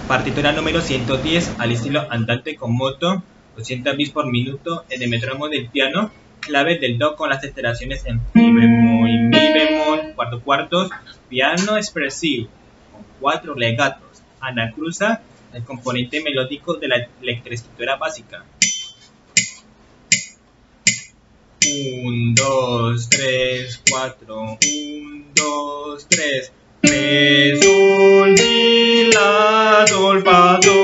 Partitura número 110 al estilo andante con moto, 200 bits por minuto en el metrónomo del piano, clave del do con las alteraciones en mi bemol, cuarto cuartos, piano expresivo con 4 legatos, anacruza, el componente melódico de la electroescritura básica. 1, 2, 3, 4, 1, 2, 3, re, sol, mi, la, sol, fa, do.